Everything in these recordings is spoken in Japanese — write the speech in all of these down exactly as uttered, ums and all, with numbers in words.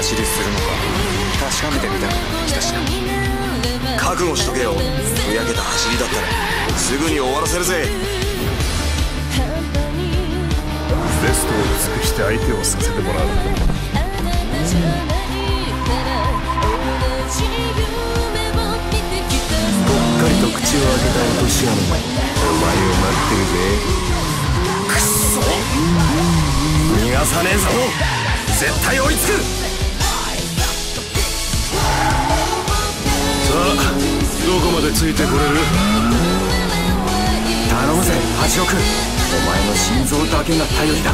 走りするのか確かめてみたくなってきたしな。覚悟しとけよ。ふやけた走りだったらすぐに終わらせるぜ。 ベストを尽くして相手をさせてもらう。ぽっかりと口を開けた落とし穴がお前を待ってるぜ。 くっそ逃がさねえぞ。絶対追いつく。 さあどこまでついてこれる。 頼むぜ八六、お前の心臓だけが頼りだ。 こ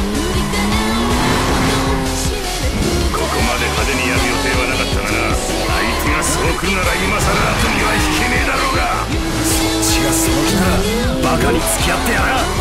こまで派手にやる予定はなかったがな。相手がそう来るなら今さら後には引けねえだろうが。 そっちがその気ならバカに付き合ってやら。